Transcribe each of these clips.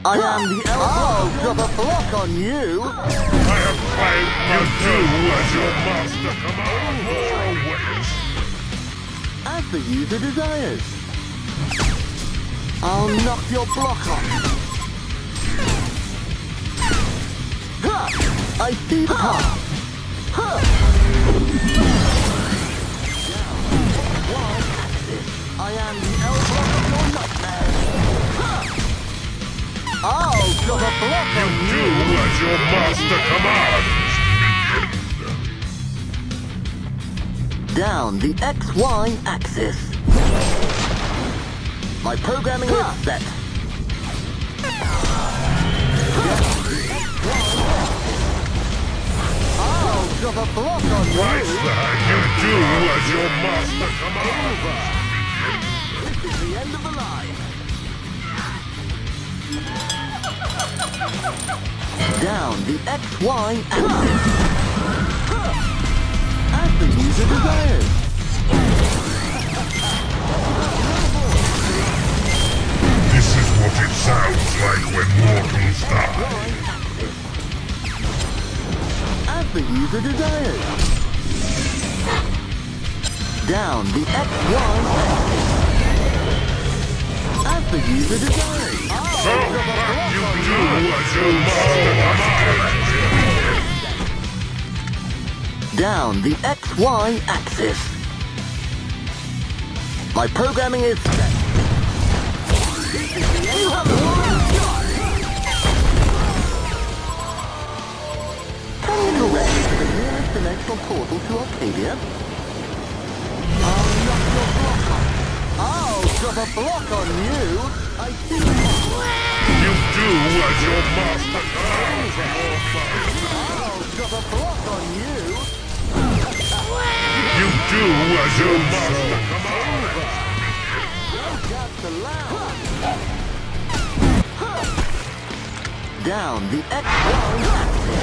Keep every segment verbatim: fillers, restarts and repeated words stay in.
I am the elf. I'll drop a block on you. I have played you do as your master commands. As the user desires. I'll knock your block off. Ha! I see the path. Ha! I am the elf block of your nightmare. Ha! I'll drop a block on You you. do as your master commands. Down the X Y axis. My programming is set. I'll drop a block on you. Right there, you do as your master commands. This is the end of the line. Down the X Y axis. As the user desires. This is what it sounds like when mortals die. As the user desires. Down the X Y axis. As the user desires. So that you do as your master commands. Down the X Y axis. My programming is set. You have one shot. Can you direct me to the nearest dimensional portal to Arcadia? I'll knock your block off. I'll drop a block on you. I see you. You do as your master commands. I'll drop a block on you. You do as your master commands. That's allowed. Down the X Y axis.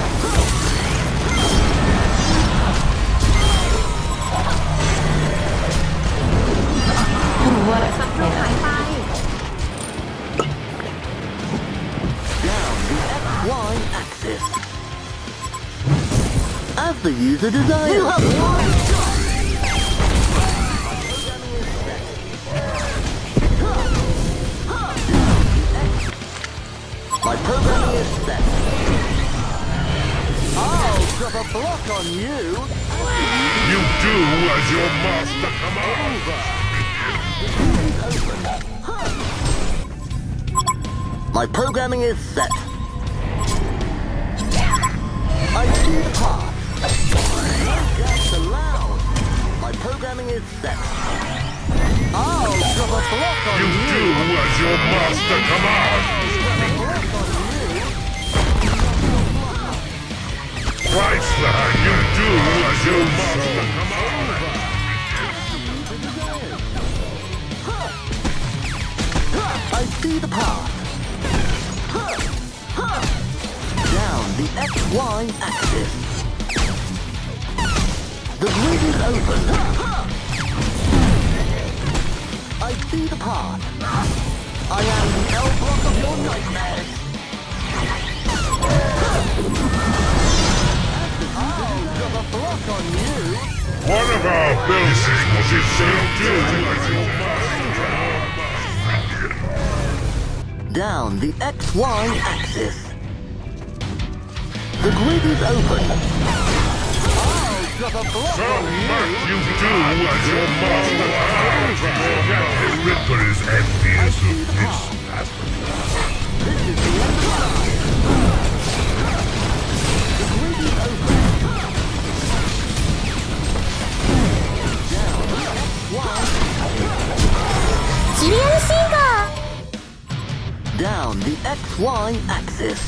Down the X Y axis. As the user desires. You have one shot. My programming is set. I'll drop a block on you. You do as your master commands. My programming is set. I see the path. That's allowed. My programming is set. I'll drop a block on You you. do as your master commands. Right there, you do as your master commands. I see the path. Down the X Y axis. The grid is open. I see the path. I am the L block of your nightmares. I'll drop a block on you. One of our buildings is what it shall do as your master. Down the X Y axis. The grid is open. I'll drop a block So on you. much you do as your master commands. The Ripper is envious of this master. This is the end of the line. The grid is open. Down the X Y. Serial Singer! Down the X Y axis.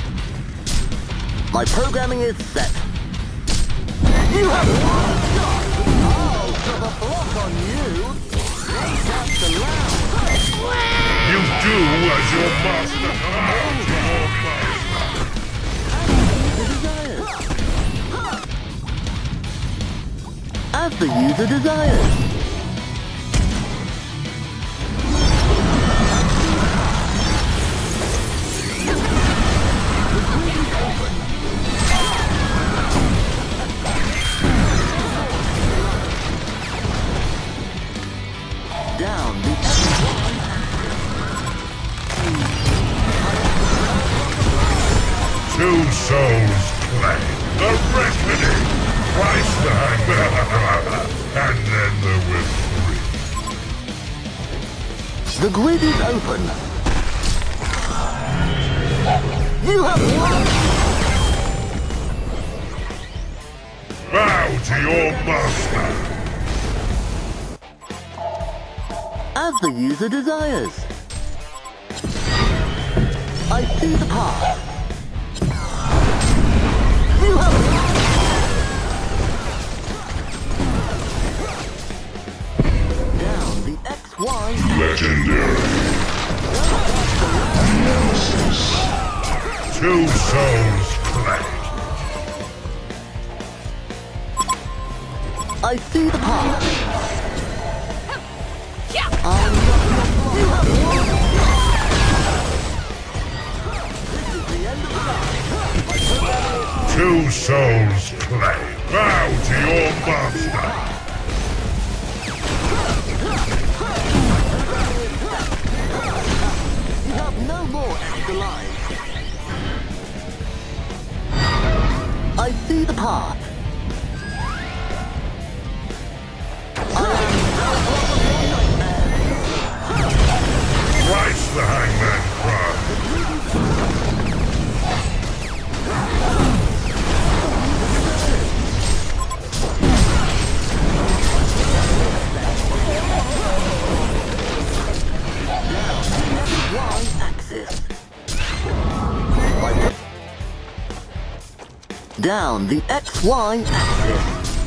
My programming is set. You have one shot! I'll drop a block on you. That's allowed. You do as your master commands. As the user desires. ready. Twice the hangman, and then there were three. The grid is open. You have won! Bow to your master. As the user desires. I see the path. You have down the X Y. Legendary. Two souls clash. I see the path. I'll not you have won. This is the end of the line. Two souls clash. Bow to your master. You have no more extra lives. I see the path. I am Thrice the hangman cry. Y-axis. Down the X Y axis.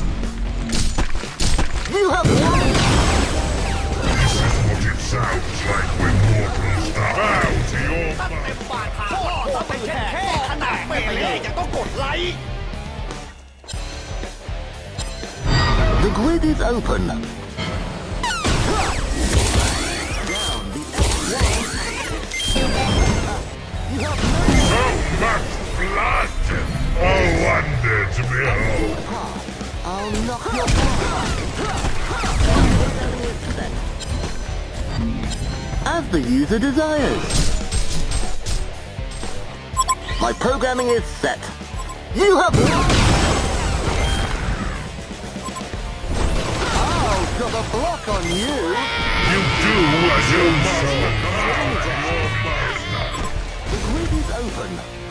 You have won! This is what it sounds like when mortals are bow to your master. ปากพ่อต้องเป็นแค่แค่ขนาดไม่เล่ยังต้องกดไลค์ The grid is open. Down the X Y axis. You have So much blood! A wonder to behold. no path. I'll knock your path. As the user desires. My programming is set. You have won! I'll drop a block on you. You do as you soul. The grid is open.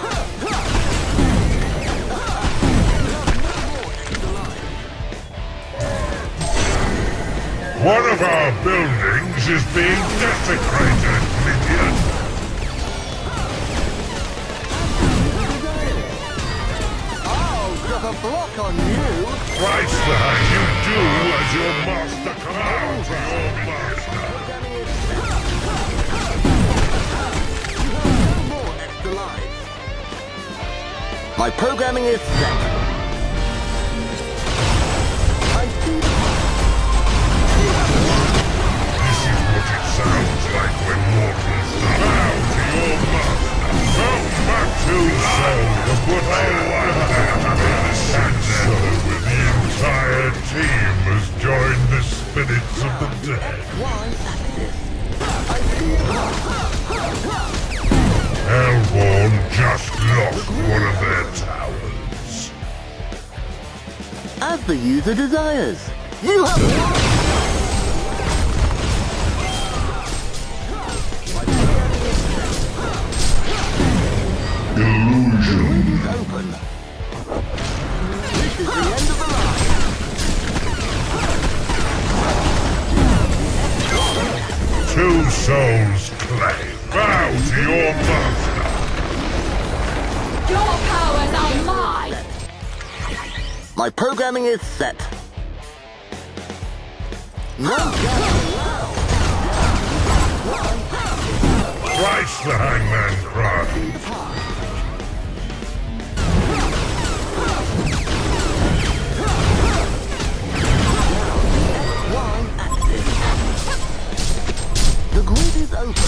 One of our buildings is being desecrated, minion. I'll drop a block on you. Thrice the hand you do as your master commands your master. You have no more extra lives. My programming is set. I see the This is what it sounds like when mortals bow to your master. So much two souls put a wonder to this and with the entire team has joined the spirits of the dead. Y-axis. I see the Hellborn just lost one of their towers. as the user desires. You have won! Illusion. Is open. This is the end of the line. Two souls claim. Bow to your master. Your powers are mine! My programming is set. No gas allowed. Thrice the hangman cry. Y-axis. The grid is open.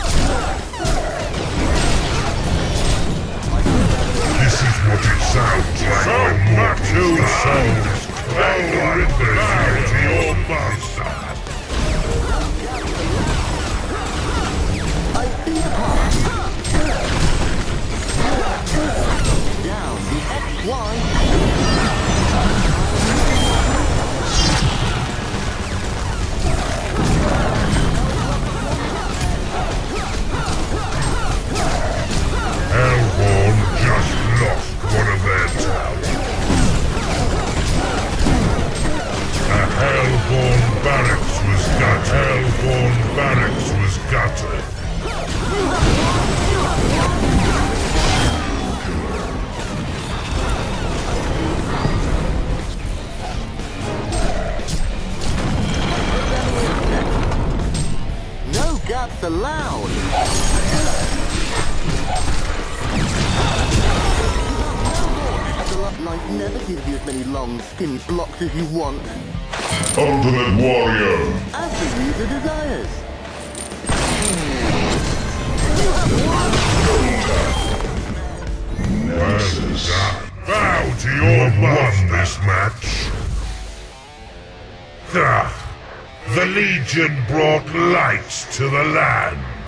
This is what it sounds like so when mortals two souls claim to your master. I see the path. barracks was gutted. Hellborn barracks was gutted. No gaps allowed. The Love Knight never gives you as many long, skinny blocks as you want, Ultimate Warrior. as the user desires. Well done. Bow to your master. Won this match. Ah, the Legion brought light to the land.